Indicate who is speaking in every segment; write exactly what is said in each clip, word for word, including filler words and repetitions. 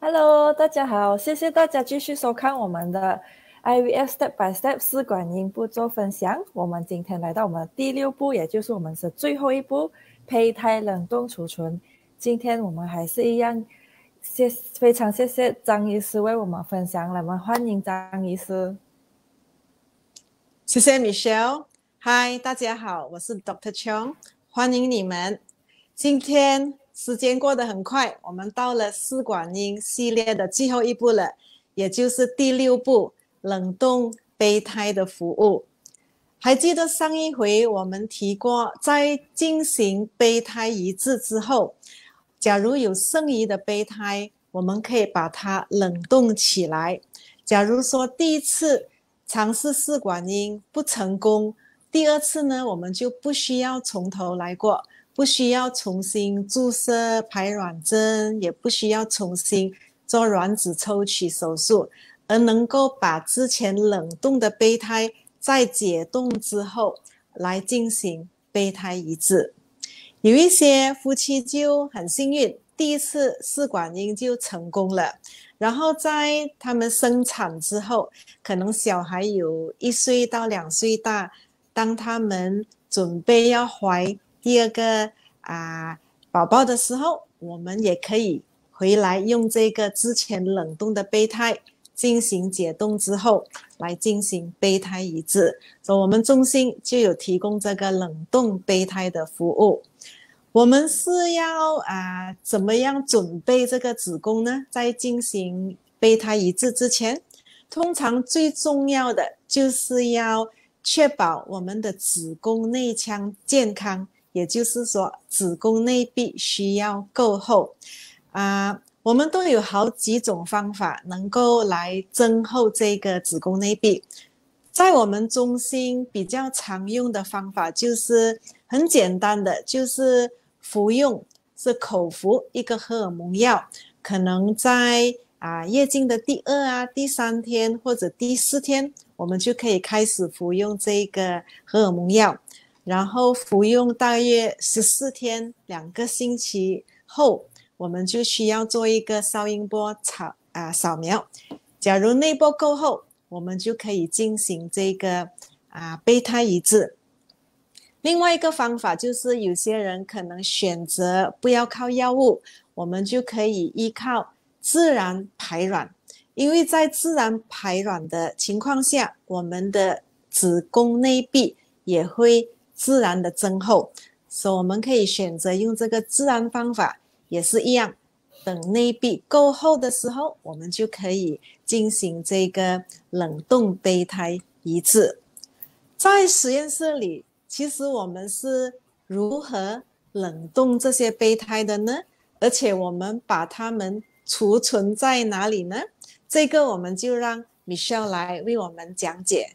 Speaker 1: Hello，大家好，谢谢大家继续收看我们的 I V F Step by Step 试管婴步骤分享。我们今天来到我们的第六步，也就是我们的最后一步，胚胎冷冻储存。今天我们还是一样，谢非常谢谢张医师为我们分享，我们欢迎张医师。
Speaker 2: 谢谢 Michelle， 嗨，大家好，我是 Doctor Chong， 欢迎你们。今天时间过得很快，我们到了试管婴系列的最后一步了，也就是第六步，冷冻胚胎的服务。还记得上一回我们提过，在进行胚胎移植之后，假如有剩余的胚胎，我们可以把它冷冻起来。假如说第一次尝试试管婴不成功，第二次呢，我们就不需要从头来过，不需要重新注射排卵针，也不需要重新做卵子抽取手术，而能够把之前冷冻的胚胎在解冻之后来进行胚胎移植。有一些夫妻就很幸运，第一次试管婴就成功了，然后在他们生产之后，可能小孩有一岁到两岁大，当他们准备要怀第二个啊宝宝的时候，我们也可以回来用这个之前冷冻的胚胎进行解冻之后来进行胚胎移植，所以我们中心就有提供这个冷冻胚胎的服务。我们是要啊、呃、怎么样准备这个子宫呢？在进行胚胎移植之前，通常最重要的就是要确保我们的子宫内腔健康，也就是说子宫内壁需要够厚啊、呃。我们都有好几种方法能够来增厚这个子宫内壁。在我们中心比较常用的方法就是很简单的，就是服用是口服一个荷尔蒙药，可能在啊月经的第二啊、第三天或者第四天，我们就可以开始服用这个荷尔蒙药，然后服用大约十四天，两个星期后，我们就需要做一个超音波扫啊扫描。假如内波够厚，我们就可以进行这个啊胚胎移植。另外一个方法就是有些人可能选择不要靠药物，我们就可以依靠自然排卵。因为在自然排卵的情况下，我们的子宫内壁也会自然的增厚，所以我们可以选择用这个自然方法，也是一样。等内壁够厚的时候，我们就可以进行这个冷冻胚胎移植。在实验室里，其实我们是如何冷冻这些胚胎的呢？而且我们把它们储存在哪里呢？这个我们就让 Michelle 来为我们讲解。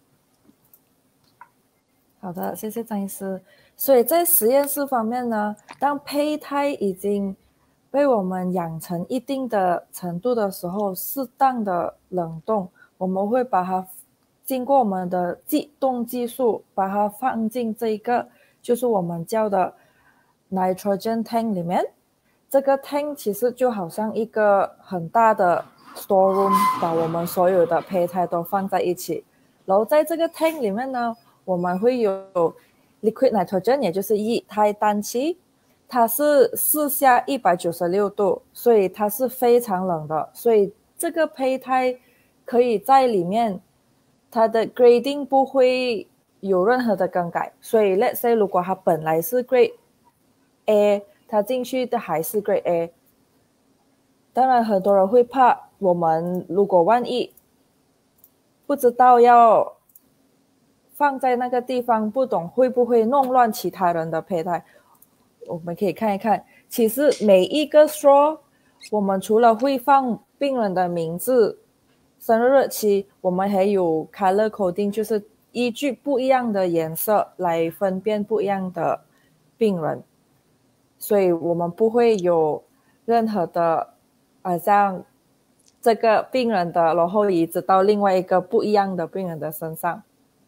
Speaker 1: 好的，谢谢张医师。所以在实验室方面呢，当胚胎已经被我们养成一定的程度的时候，适当的冷冻，我们会把它经过我们的激冻技术，把它放进这一个就是我们叫的 nitrogen tank 里面。这个 tank 其实就好像一个很大的 storeroom， 把我们所有的胚胎都放在一起。然后在这个 tank 里面呢，我们会有 liquid nitrogen， 也就是液态氮气，它是四下一百九十六度，所以它是非常冷的，所以这个胚胎可以在里面，它的 grading 不会有任何的更改。所以 let's say 如果它本来是 grade A， 它进去的还是 grade A。 当然很多人会怕，我们如果万一不知道要放在那个地方，不懂会不会弄乱其他人的胚胎，我们可以看一看。其实每一个 straw， 我们除了会放病人的名字、生日日期，我们还有 color coding， 就是依据不一样的颜色来分辨不一样的病人，所以我们不会有任何的好像这个病人的然后移植到另外一个不一样的病人的身上。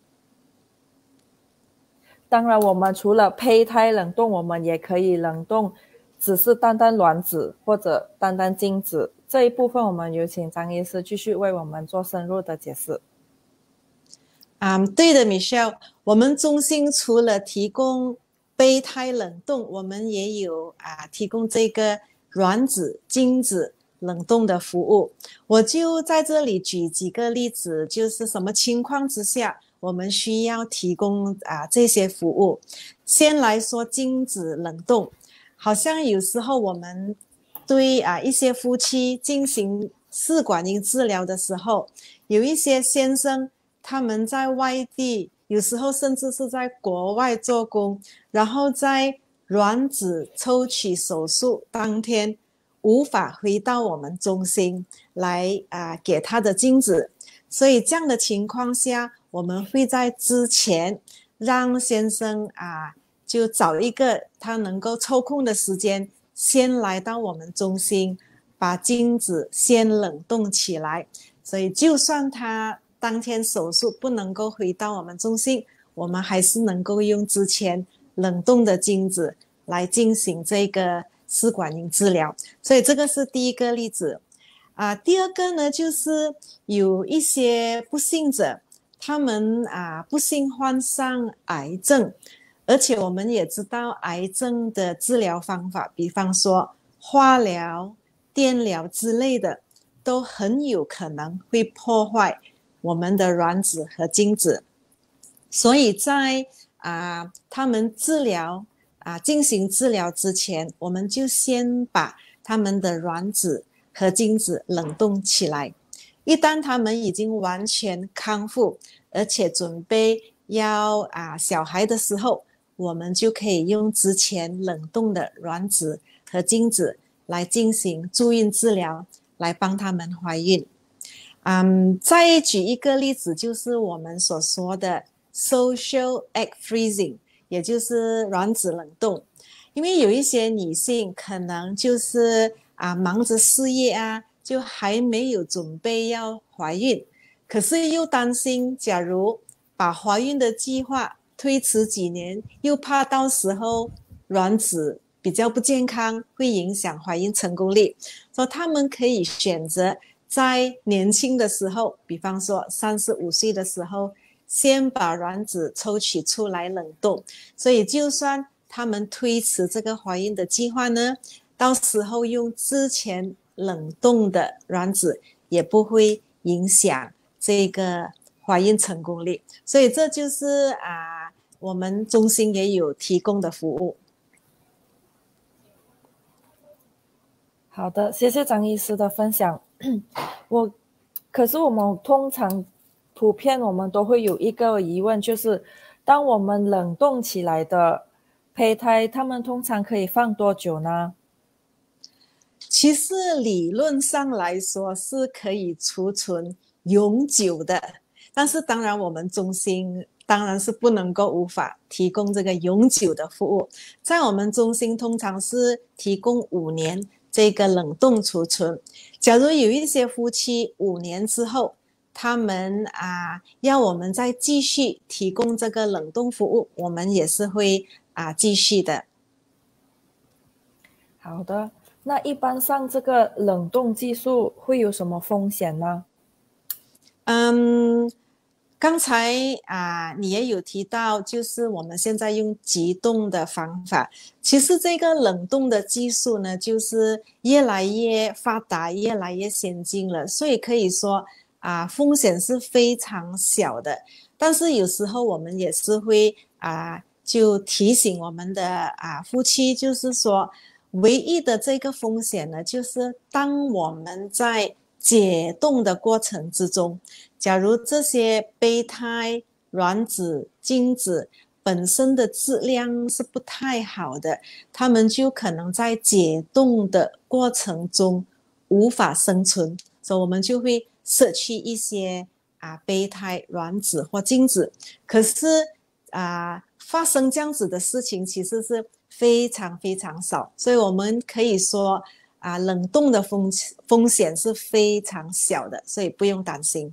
Speaker 1: 当然我们除了胚胎冷冻，我们也可以冷冻只是单单卵子或者单单精子这一部分我们有请张医师继续为我们做深入的解释。
Speaker 2: 啊、um, 对的 Michelle， 我们中心除了提供胚胎冷冻，我们也有啊提供这个卵子、精子冷冻的服务。我就在这里举几个例子，就是什么情况之下我们需要提供啊这些服务。先来说精子冷冻，好像有时候我们对啊一些夫妻进行试管婴治疗的时候，有一些先生他们在外地，有时候甚至是在国外做工，然后在卵子抽取手术当天无法回到我们中心来啊、呃、给他的精子，所以这样的情况下，我们会在之前让先生啊就找一个他能够抽空的时间，先来到我们中心，把精子先冷冻起来。所以就算他当天手术不能够回到我们中心，我们还是能够用之前冷冻的精子来进行这个试管婴治疗。所以这个是第一个例子啊。第二个呢，就是有一些不幸者，他们啊不幸患上癌症，而且我们也知道癌症的治疗方法，比方说化疗、电疗之类的，都很有可能会破坏我们的卵子和精子。所以在啊他们治疗啊进行治疗之前，我们就先把他们的卵子和精子冷冻起来。一旦他们已经完全康复，而且准备要啊小孩的时候，我们就可以用之前冷冻的卵子和精子来进行助孕治疗，来帮他们怀孕。嗯，再举一个例子，就是我们所说的 social egg freezing， 也就是卵子冷冻。因为有一些女性可能就是啊忙着事业啊，就还没有准备要怀孕，可是又担心假如把怀孕的计划推迟几年，又怕到时候卵子比较不健康，会影响怀孕成功率，所以他们可以选择在年轻的时候，比方说三十五岁的时候，先把卵子抽取出来冷冻，所以就算他们推迟这个怀孕的计划呢，到时候用之前冷冻的卵子也不会影响这个怀孕成功率。所以这就是啊，我们中心也有提供的服务。
Speaker 1: 好的，谢谢张医师的分享。我可是我们通常普遍我们都会有一个疑问，就是当我们冷冻起来的胚胎，它们通常可以放多久呢？
Speaker 2: 其实理论上来说是可以储存永久的，但是当然我们中心当然是不能够无法提供这个永久的服务。在我们中心通常是提供五年这个冷冻储存。假如有一些夫妻五年之后，他们啊要我们再继续提供这个冷冻服务，我们也是会啊继续的。
Speaker 1: 好的，那一般上这个冷冻技术会有什么风险呢？
Speaker 2: 嗯，刚才啊你也有提到，就是我们现在用急冻的方法，其实这个冷冻的技术呢，就是越来越发达，越来越先进了，所以可以说啊风险是非常小的。但是有时候我们也是会啊就提醒我们的啊夫妻，就是说唯一的这个风险呢，就是当我们在解冻的过程之中，假如这些胚胎、卵子、精子本身的质量是不太好的，它们就可能在解冻的过程中无法生存，所以我们就会舍弃一些啊胚胎、卵子或精子。可是啊，发生这样子的事情其实是非常非常少，所以我们可以说啊，冷冻的风风险是非常小的，所以不用担心。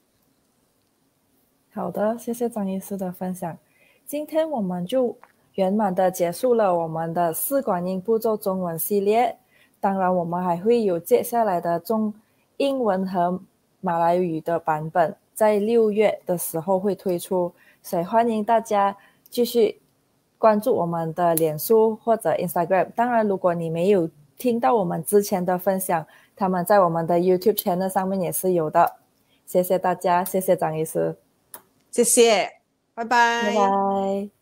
Speaker 1: 好的，谢谢张医师的分享。今天我们就圆满的结束了我们的试管婴步骤中文系列。 当然我们还会有接下来的中英文和马来语的版本，在六月的时候会推出，所以欢迎大家继续关注我们的脸书或者 Instagram。 当然如果你没有听到我们之前的分享，他们在我们的 YouTube channel 上面也是有的。谢谢大家，谢谢张医师，
Speaker 2: 谢谢，拜
Speaker 1: 拜
Speaker 2: 拜。
Speaker 1: 拜。